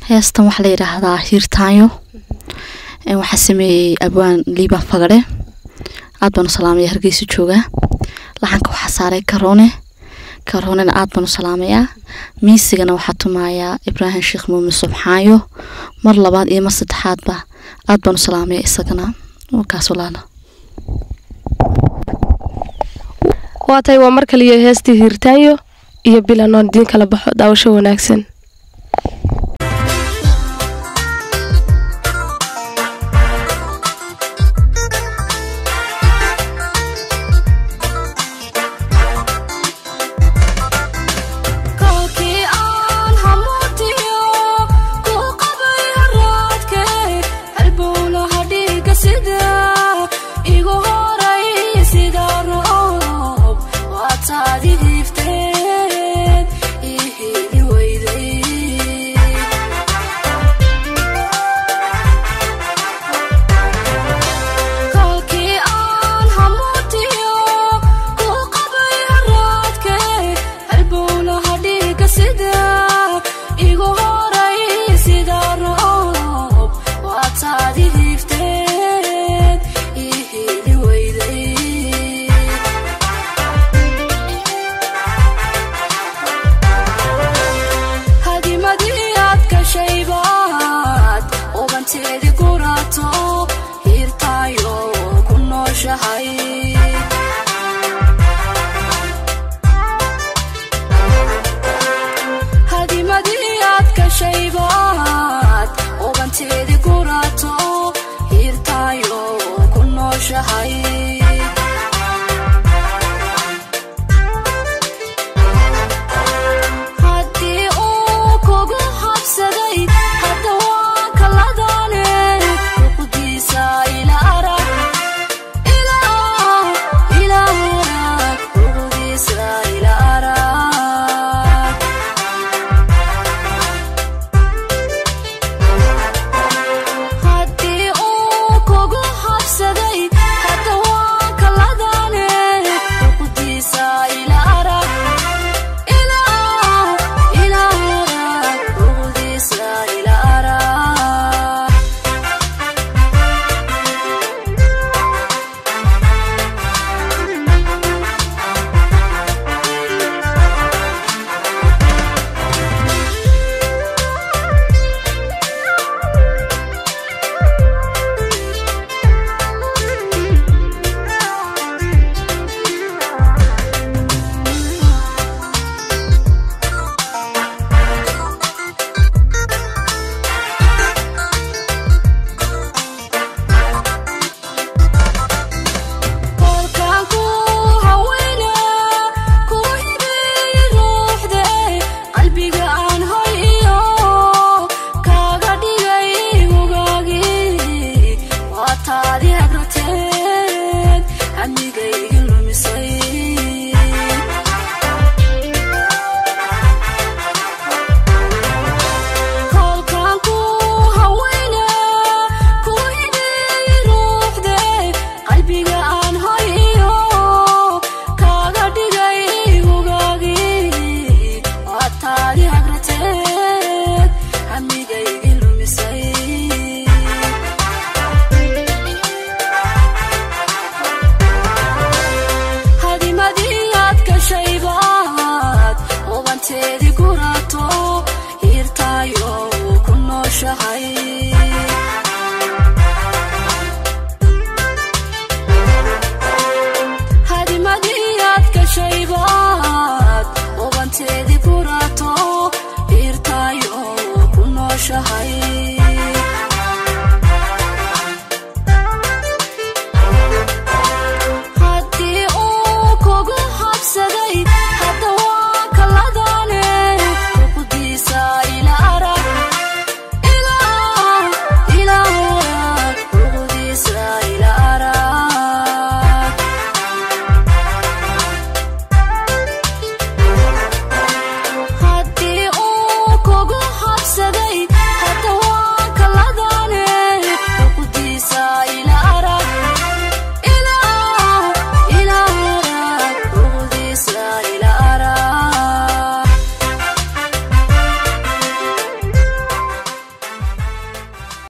heestan waxa la yiraahdaa Hiirtaayo waxa sameeyay abwaan Liiba Fagare aad baan salaamay Hargeysa jooga laxanka waxa saaray Karoone aad baan salaamaya miisigana waxa tumaaya Ibrahim Sheekh Muumin Subxaayo mar labaad iyo mar saddexaad ba aad baan salaamay isagana kaas walaalo waatay waa markaliya heestii Hiirtaayo iyo bilanoon diin kala baxo daawasho wanaagsan